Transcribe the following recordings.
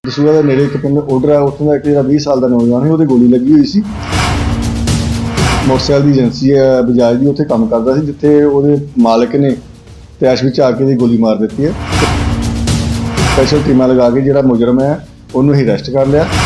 ਦਸੂਹਾ ਦੇ ਨੇੜੇ ਇੱਕ ਪਿੰਡ ਓਡਰ ਹੈ, ਉੱਥੋਂ ਦਾ ਇੱਕ ਜਿਹੜਾ 20 ਸਾਲ ਦਾ ਨੌਜਵਾਨ ਸੀ, ਉਹਦੇ ਗੋਲੀ ਲੱਗੀ ਹੋਈ ਸੀ। मोटरसाइकिल की एजेंसी है बजाज की, उत्थे काम करता सी, जिथे ਉਹਦੇ मालिक ने तैश ਵਿੱਚ आ के गोली मार दी है। स्पैशल टीमां लगा के ਜਿਹੜਾ मुजरम है ਉਹਨੂੰ ਹੀ अरेस्ट कर लिया।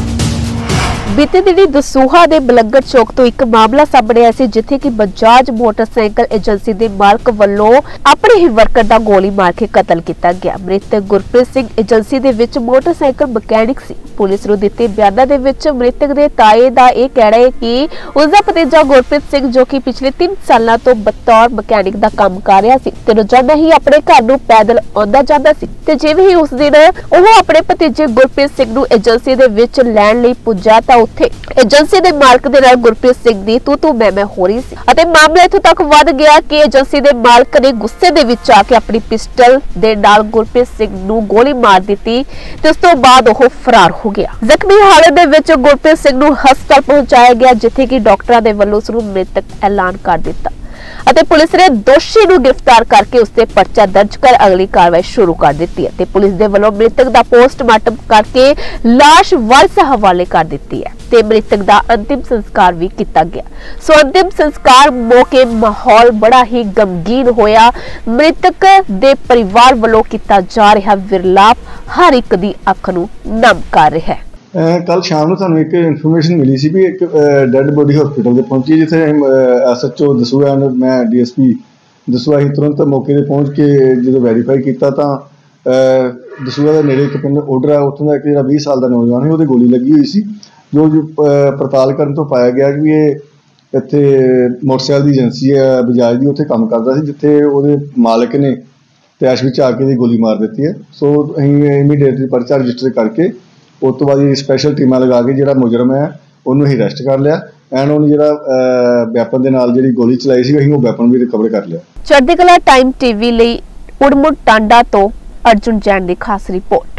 बीते दिनी दसूहा के बलंगड़ चौक तो एक मामला सामने आया सी, जिथे कि बजाज मोटरसाइकिल एजेंसी के मालक वालों अपने ही वर्कर का गोली मार के कतल किया गया। मृतक गुरप्रीत सिंह एजेंसी दे विच मोटरसाइकिल मकैनिक सी। पुलिस नूं दित्ते बयानां दे विच मृतक दे ताए दा इह कहना है कि उसका भतीजा गुरप्रीत सिंह जो कि पिछले 3 सालों तो बतौर मकैनिक का काम कर रहा सी ते रोजाना ही अपने घर नूं पैदल आउंदा जांदा सी ते जिवें ही उस दिन ओह अपने भतीजे गुरप्रीत सिंह नूं एजेंसी दे विच लैण लई पुज्जा तां उत्थे एजेंसी दे मालक दे नाल गुरप्रीत सिंह दी तू मैं हो रही सी अते मामला इत्थों तक वध गया कि एजेंसी दे मालक ने गुस्से दे विच आके अपनी पिस्टल दे नाल गुरप्रीत सिंह नूं गोली मार दित्ती ते उस तों बाद ओह फरार हो गया। जख्मी हालत दे विच गुरप्रीत सिंह नूं हस्पताल पहुंचाया गया, जिथे कि डॉक्टरां दे वल्लों उस नूं मृतक ऐलान कर दित्ता ਅਤੇ ਪੁਲਿਸ ਨੇ ਦੋਸ਼ੀ ਨੂੰ गिरफ्तार करके उसते पर्चा दर्ज कर अगली कार्रवाई शुरू कर दी है। पुलिस दे वल्लों मृतक दा पोस्टमार्टम करके लाश वारस हवाले कर दी है ते मृतक दा अंतिम संस्कार भी किया गया। सो अंतिम संस्कार मौके माहौल बड़ा ही गमगीन होया। मृतक दे परिवार वल्लों किया जा रहा विरलाप हर एक दी अख नूं नम कर रहा है। कल शाम को एक इन्फॉर्मेशन मिली सी भी एक डेड बॉडी हॉस्पिटल से पहुंची, जिथे SHO दसूहा मैं DSP दसूहा ही तुरंत मौके पर पहुंच के जो वेरीफाई किया तो दसूहा के नेड़े एक पिंड ओडर है, उत्थों का एक जो 20 साल का नौजवान है, वो गोली लगी हुई सी। जो पड़ताल करने तो पाया गया कि ये इत्थे मोटरसाइकिल की एजेंसी है बजाज की, उत्थे काम करता सी, जिथे ਉਹਦੇ मालिक ने तैश ਵਿੱਚ आ के गोली मार दी है। सो ਅਸੀਂ इमीडिएटली पर्चा रजिस्टर करके उस तो बाद स्पैशल टीमां लगा के जो मुजरम है उन्होंने ही अरेस्ट कर लिया एंड उन्होंने जो वैपन के नाल जी गोली चलाई सी वो वैपन भी रिकवर कर लिया। चढ़दी कला टाइम TV ਲਈ उड़मुड़ टांडा तो अर्जुन जैन की खास रिपोर्ट।